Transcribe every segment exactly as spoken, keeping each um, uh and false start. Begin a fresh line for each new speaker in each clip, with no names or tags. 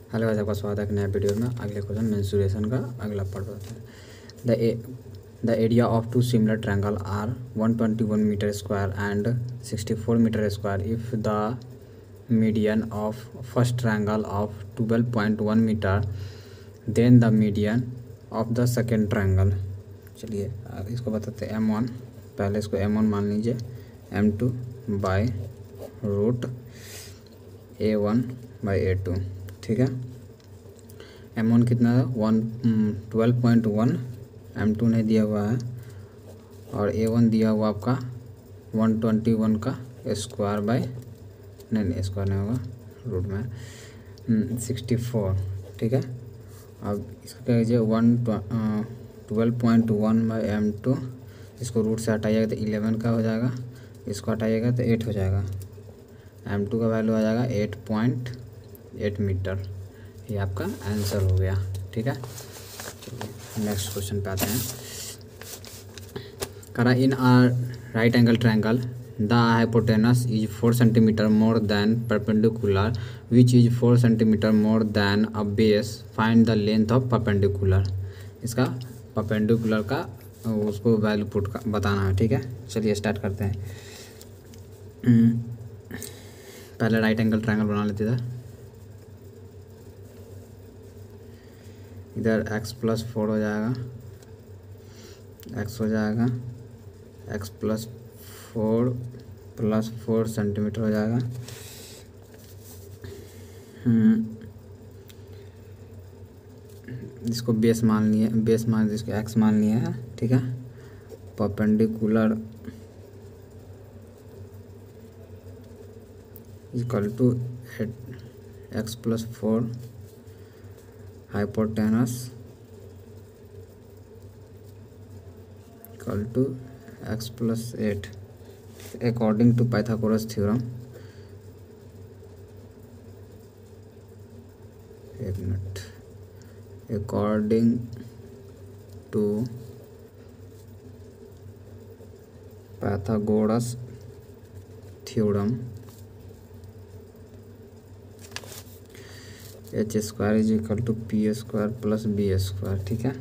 Hello guys, आपका स्वागत है एक नया वीडियो में। अगले क्वेश्चन मेंसुरेशन का अगला पार्ट होता है। The the area of two similar triangle are one twenty one metre square and sixty four metre square if the median of first triangle of twelve point one metre then the median of the second triangle. चलिए इसको बताते हैं M one. पहले इसको M one मान लीजिए, M two by root A one by A two. ठीक है, एम वन कितना है, one twelve point one, M two नहीं दिया हुआ है, और ए वन दिया हुआ आपका वन ट्वेंटी वन का स्क्वायर बाई, नहीं नहीं स्क्वायर नहीं होगा, रूट में सिक्सटी फोर। ठीक है, अब इसका क्या कीजिए, one twelve point one by M two, इसको रूट से हटाइएगा तो इलेवन का हो जाएगा, इसको हटाइएगा तो एट हो जाएगा। एम टू का वैल्यू आ जाएगा एट पॉइंट एट मीटर। ये आपका आंसर हो गया। ठीक है, चलिए नेक्स्ट क्वेश्चन पे आते हैं। करा in a right angle triangle the hypotenuse is four centimetre more than perpendicular which is four centimetre more than a base, find the length of perpendicular. इसका परपेंडिकुलर का उसको वैल्यू पुट का बताना है। ठीक है, चलिए स्टार्ट करते हैं। पहले राइट एंगल ट्रायंगल बना लेते थे। इधर x प्लस फोर हो जाएगा, x हो जाएगा, x plus four plus four centimetre हो जाएगा। इसको बेस मान लिए, बेस मान इसको x मान लिया है। ठीक है, perpendicular equal to X plus four hypotenuse equal to X plus eight according to Pythagoras theorem. एक minute, according to Pythagoras theorem H square is equal to P square plus B square. ठीक है,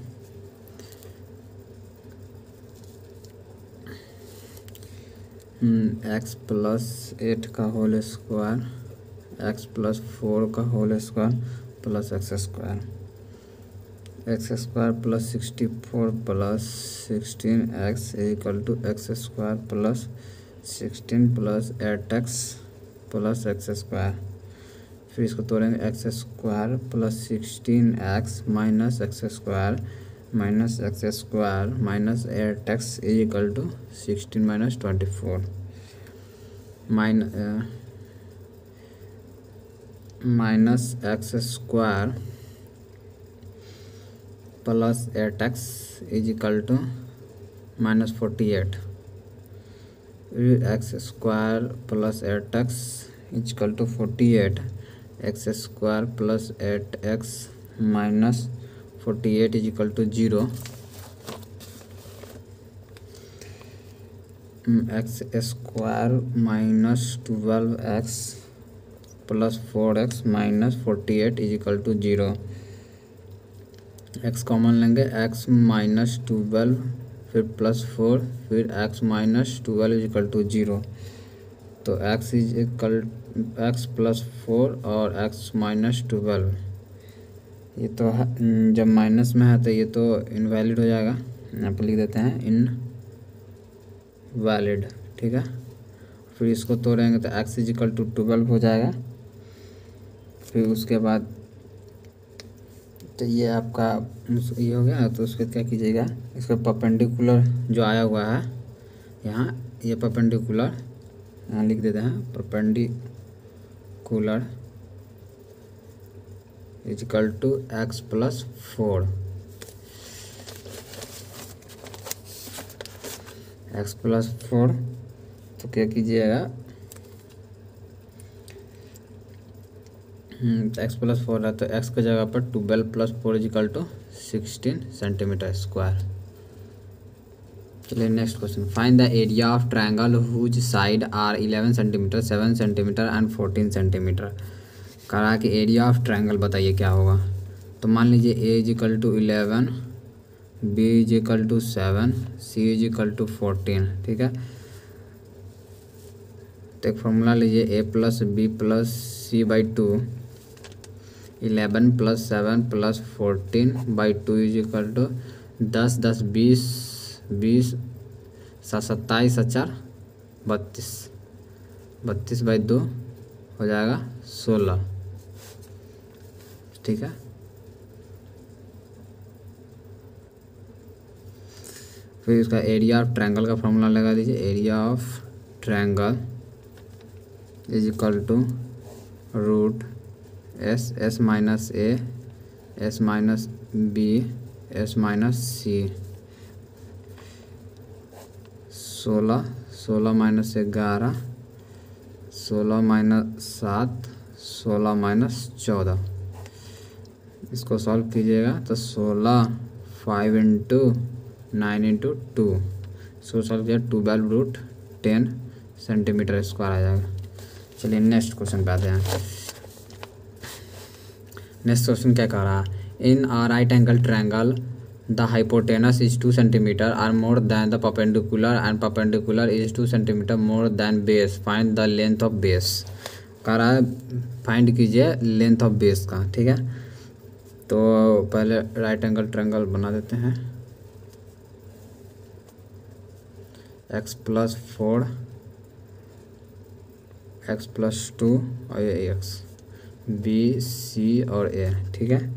X plus eight का whole square, X plus four का whole square plus X square, X square plus sixty four plus sixteen X equal to X square plus sixteen plus eight x plus X square. फिर इसको तोड़ेंगे, X square plus sixteen X minus X square minus X square minus eight X is equal to sixteen minus twenty four mine minus X square plus eight X is equal to minus forty eight, x square plus eight X is equal to forty eight, x square plus eight X minus forty eight is equal to zero, X square minus twelve X plus four X minus forty eight is equal to zero. X common लेंगे, X minus twelve फिर plus four फिर X minus twelve is equal to zero. तो x is equal X plus four और x minus twelve, ये तो जब minus में है तो ये तो इनवैलिड हो जाएगा, यहाँ पर लिख देते हैं इन वैलिड। ठीक है, फिर इसको तोड़ेंगे तो x is equal to twelve हो जाएगा। फिर उसके बाद तो ये आपका ये हो गया, तो उसके क्या कीजिएगा, इसका परपेंडिकुलर जो आया हुआ है यहाँ, ये परपेंडिकुलर यहाँ लिख देते हैं, perpendicular is equal to X plus four, X plus four. तो क्या कीजिएगा, एक्स प्लस फोर है तो एक्स की जगह पर twelve plus four is equal to sixteen centimetre square. चलिए next question, find the area of triangle whose side are eleven centimetre, seven centimetre and fourteen centimetre. करा कि एरिया ऑफ ट्रायंगल बताइए क्या होगा। तो मान लीजिए A is equal to eleven, B is equal to seven, C is equal to fourteen. ठीक है, तो एक फॉर्मूला लीजिए A plus B plus C by two, eleven plus seven plus fourteen by two is equal to दस, दस बीस, बीस सात सत्ताईस, चार बत्तीस, बत्तीस बाई दो हो जाएगा सोलह। ठीक है, फिर इसका एरिया ऑफ ट्रायंगल का फॉर्मूला लगा दीजिए। Area of triangle is equal to root S, S minus A, S minus B, S minus C. सोलह, सोलह माइनस ग्यारह, सोलह माइनस सात, सोलह माइनस चौदह। इसको सॉल्व कीजिएगा तो सोलह five into nine into two, इसको सॉल्व किया twelve root ten centimetre square आ जाएगा। चलिए नेक्स्ट क्वेश्चन पे आते हैं। नेक्स्ट क्वेश्चन क्या कह रहा है, in a right angle triangle the hypotenuse is two centimetre are more than the perpendicular and perpendicular is two centimetre more than base, find the length of base. कह रहा है फाइंड कीजिए length of base का। ठीक है, तो पहले right angle triangle बना देते हैं। X plus four, X plus two और ये एक्स, बी सी और ए। ठीक है,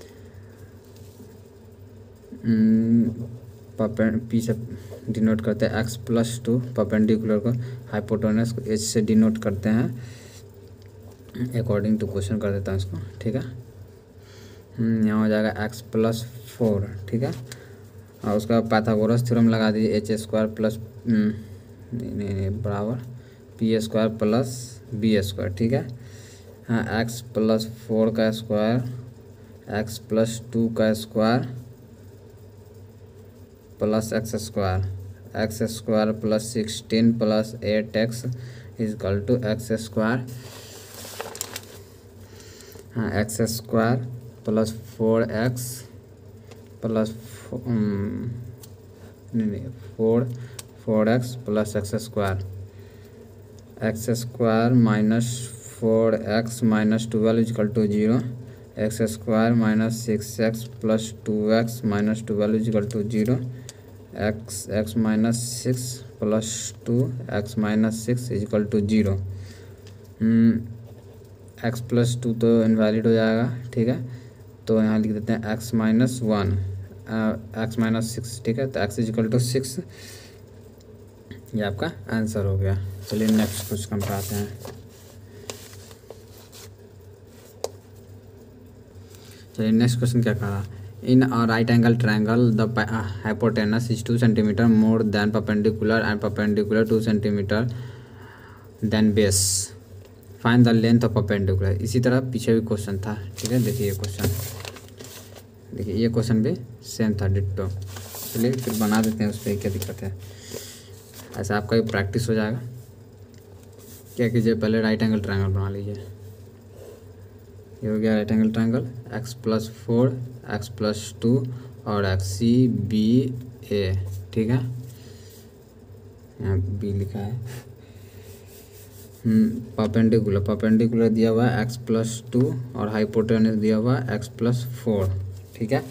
पीछे डिनोट करते हैं एक्स प्लस टू, परपेंडिकुलर को हाइपोटेनस को एच से डिनोट करते हैं। अकॉर्डिंग टू क्वेश्चन कर देता हूँ इसको। ठीक है, यहाँ हो जाएगा एक्स प्लस फोर। ठीक है, और उसका पाइथागोरस थ्योरम लगा दीजिए। एच स्क्वायर प्लस नहीं नहीं नहीं बराबर P square plus B square. ठीक है, हाँ एक्स प्लस फोर का स्क्वायर, एक्स प्लस टू का square plus X square, X square plus sixteen plus eight X is equal to X square. हाँ X square plus four X plus नहीं नहीं four four X plus X square, X square minus four X minus twelve is equal to zero, X square minus six X plus two X minus twelve is equal to zero, X X minus six plus two X minus six is equal to zero. X plus two तो invalid हो जाएगा। ठीक है, तो यहाँ लिख देते हैं X minus one, X minus six. ठीक है, तो एक्स इजकल टू सिक्स, ये आपका आंसर हो गया। चलिए नेक्स्ट क्वेश्चन पे आते हैं। चलिए नेक्स्ट क्वेश्चन क्या कहा, in a right angle triangle the hypotenuse is two centimetre more than perpendicular and perpendicular two centimetre than base, find the length of perpendicular. इसी तरह पीछे भी क्वेश्चन था। ठीक है, देखिए ये क्वेश्चन, देखिए ये क्वेश्चन भी सेम था डिट्टो। चलिए फिर बना देते हैं, उस पर क्या दिक्कत है। ऐसा आपका भी प्रैक्टिस हो जाएगा। क्या कीजिए, पहले राइट एंगल ट्रायंगल बना लीजिए। ये हो गया right angle triangle, X plus four, X plus two और एक्स, सी बी ए। ठीक है, यहाँ बी लिखा है। परपेंडिकुलर परपेंडिकुलर दिया हुआ है एक्स प्लस टू और हाइपोटेनस दिया हुआ है एक्स प्लस फोर। ठीक है,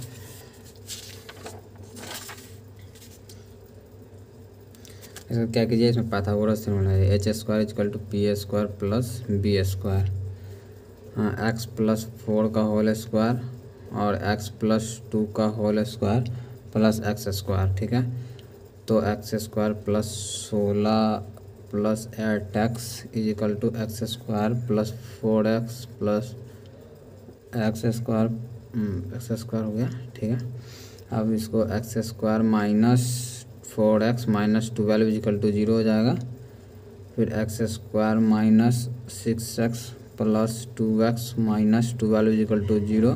इसका क्या कीजिए, इसमें पाइथागोरस थ्योरम लगाइए। H square is equal to P square plus B square. हाँ एक्स प्लस फोर का होल स्क्वायर और एक्स प्लस टू का whole square plus X square. ठीक है, तो एक्स स्क्वायर प्लस सोलह plus eight X is equal to X square plus four X plus X square, X square हो गया। ठीक है, अब इसको X square minus four X minus twelve is equal to zero हो जाएगा। फिर X square minus six X plus two X minus twelve is equal to zero.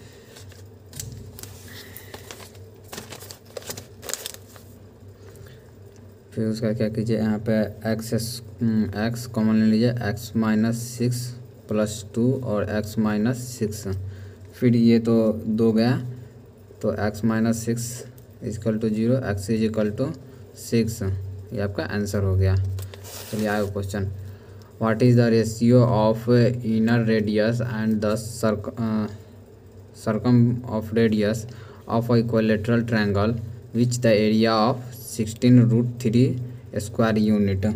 फिर उसका क्या कीजिए, यहाँ पे एक्स एक्स कॉमन ले लीजिए, x minus six plus two और एक्स माइनस सिक्स। फिर ये तो दो गया तो x minus six is equal to zero, x is equal to six. ये आपका आंसर हो गया। चलिए आगे question, what is the ratio of inner radius and the circum of radius of a equilateral triangle which the area of sixteen root three square unit.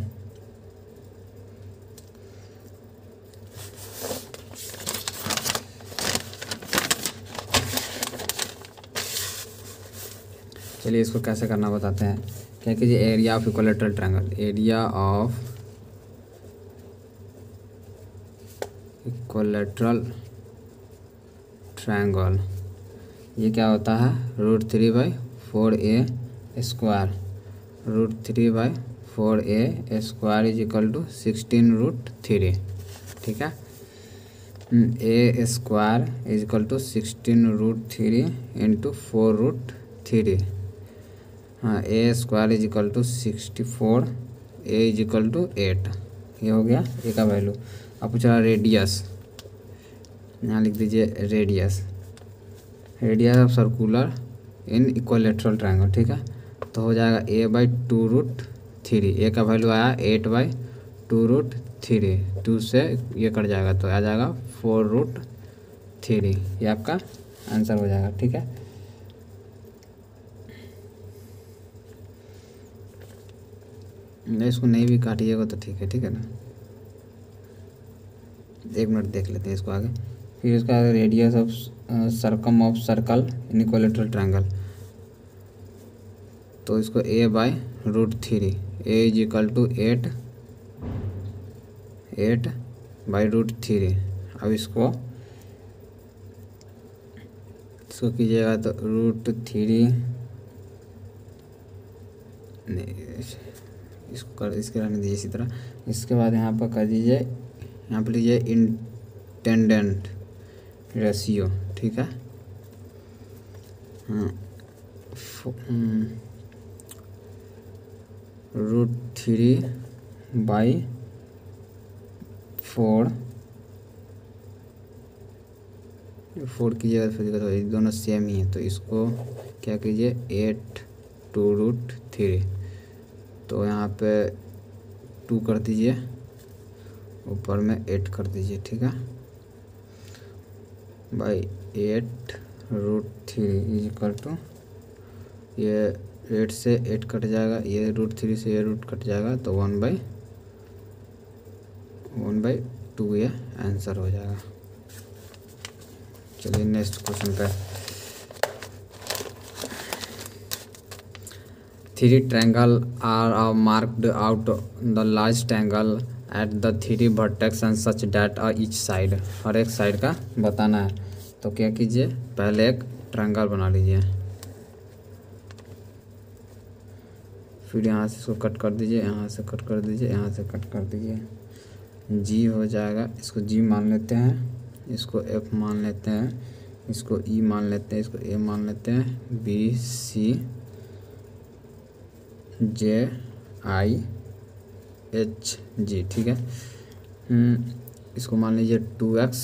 चलिए इसको कैसे करना बताते हैं। क्या कीजिए, area of equilateral triangle, area of equilateral triangle ये क्या होता है, root three by four a square, root three by four a square is equal to sixteen root three. ठीक है, a square is equal to sixteen root three into four root three. हाँ, a square is equal to sixty four, a is equal to eight. ये हो गया ए का value. अब पूछ रहा रेडियस, यहाँ लिख दीजिए radius, radius of circular in equilateral triangle. ठीक है, तो हो जाएगा a by two root three, a का वैल्यू आया eight by two root three, two से ये कट जाएगा तो आ जाएगा फोर रूट थ्री। ये आपका आंसर हो जाएगा। ठीक है, इसको नहीं भी काटिएगा तो ठीक है। ठीक है ना, एक मिनट देख लेते हैं इसको आगे। फिर इसका आगे radius of circum of circle in equilateral triangle, तो इसको a by root three, a is equal to eight, eight by root three. अब इसको इसको कीजिएगा तो रूट थ्री नहीं, इसको कर इसके रहने दीजिए इसी तरह। इसके बाद यहाँ पर कर दीजिए, यहाँ पर लीजिए इंटेंडेंट रेशियो। ठीक है, हाँ, root three by four, four कीजिएगा फिर तो ये दोनों सेम ही है, तो इसको क्या कीजिए एट टू रूट थ्री, तो यहाँ पे टू कर दीजिए, ऊपर में एट कर दीजिए। ठीक है, by eight root three is equal to, ये एट से एट कट जाएगा, ये रूट थ्री से ये रूट कट जाएगा, तो one by one by two ये आंसर हो जाएगा। चलिए नेक्स्ट क्वेश्चन पे, three triangle are marked out the large triangle at the three vertex and such that a each side, हर एक साइड का बताना है। तो क्या कीजिए, पहले एक ट्रायंगल बना लीजिए, फिर यहाँ से इसको कट कर दीजिए, यहाँ से कट कर दीजिए, यहाँ से कट कर दीजिए, जी हो जाएगा। इसको जी मान लेते हैं, इसको एफ मान लेते हैं, इसको ई मान लेते हैं, इसको ए मान लेते हैं, B C J I H G. ठीक है, इसको मान लीजिए two x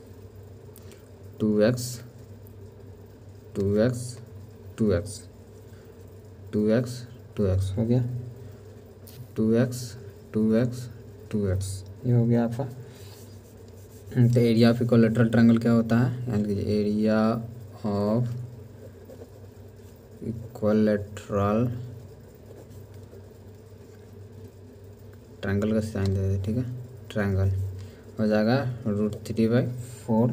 two x two x two x two x two x हो गया, two x two x two x ये हो गया आपका। तो एरिया ऑफ इक्विलेटरल ट्रायंगल क्या होता है, यानी कि एरिया ऑफ इक्विलेटरल ट्रायंगल का साइन दे देते। ठीक है, ट्रायंगल हो जाएगा root three by four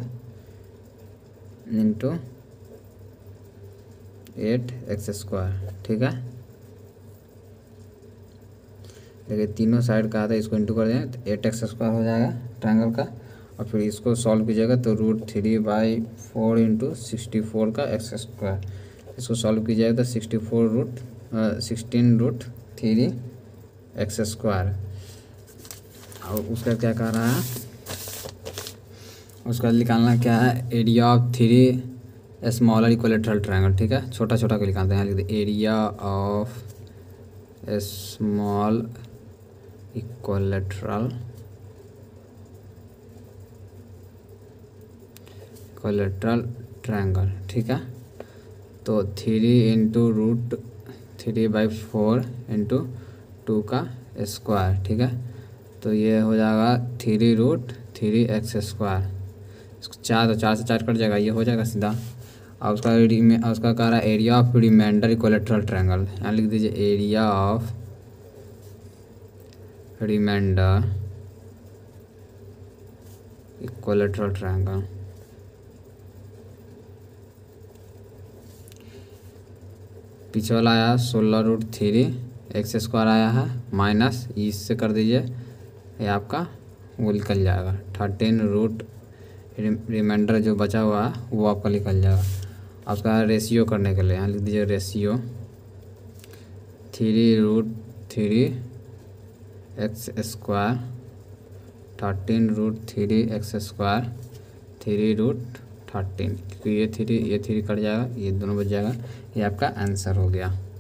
into eight x square. ठीक है, देखिए तीनों साइड का आता है, इसको इंटू कर दें तो एट एक्स स्क्वायर हो जाएगा ट्रायंगल का, और फिर इसको सॉल्व कीजिएगा तो root three by four into sixty four का एक्स स्क्वायर, इसको सॉल्व कीजिएगा तो sixty four root sixteen root three x square. और उसका क्या कह रहा है, उसका निकालना क्या है, area of three smaller equilateral triangle. ठीक है, छोटा छोटा को निकालते हैं, यहाँ लिखते area of small equilateral equilateral triangle, ठीक है। तो three into root three by four into two का स्क्वायर, ठीक है। तो ये हो जाएगा three root three x square, चार तो चार से चार कट जाएगा, ये हो जाएगा सीधा। और उसका रिमे उसका कह रहा है area of remainder equilateral triangle, यहाँ लिख दीजिए area of remainder equilateral triangle. पीछे वाला आया सोलह रूट थ्री एक्स स्क्वायर आया है, माइनस इससे कर दीजिए, ये आपका वो निकल जाएगा थर्टीन रूट रिमाइंडर जो बचा हुआ है वो आपका निकल जाएगा। उसका रेशियो करने के लिए यहाँ लिख दीजिए ratio three root three x square thirteen root three x square three root thirteen, क्योंकि ये थ्री ये थ्री कट जाएगा, ये दोनों बच जाएगा। ये आपका आंसर हो गया।